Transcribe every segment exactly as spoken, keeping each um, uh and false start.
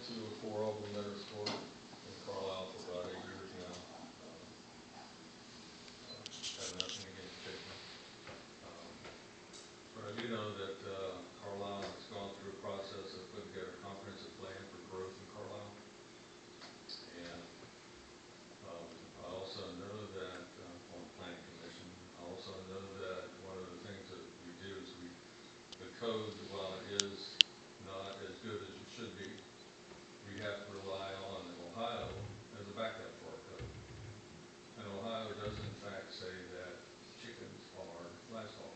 to four of them that are stored in Carlisle for about eight years now. Um, uh, Have nothing against chicken. Um, But I do know that uh, Carlisle has gone through a process of putting together a comprehensive plan for growth in Carlisle. And um, I also know that uh, on the planning commission, I also know that one of the things that we do is we, the code, while it is not as good as it should be, we have to rely on Ohio as a backup for our code. And Ohio does in fact say that chickens are livestock.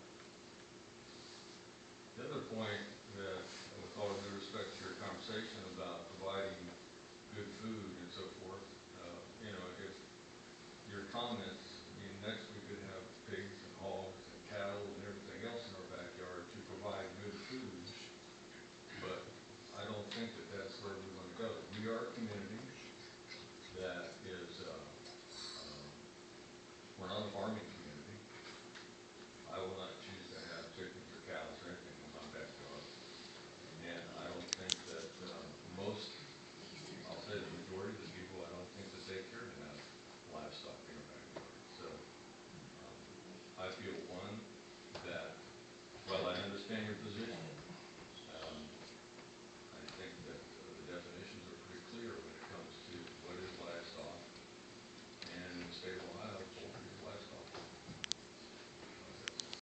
The other point that, with all due respect to your conversation about providing good food and so forth, uh, you know, if your comments, I mean, next we could have pigs and hogs and cattle and everything else in our backyard to provide good food, but I don't think that that's where we want to go. We are a community that is, uh, um, we're not a farming community. I will not choose to have chickens or cows or anything in my backyard. And I don't think that uh, most, I'll say the majority of the people, I don't think that they care to have livestock in their backyard. So um, I feel, one, that while I understand your position,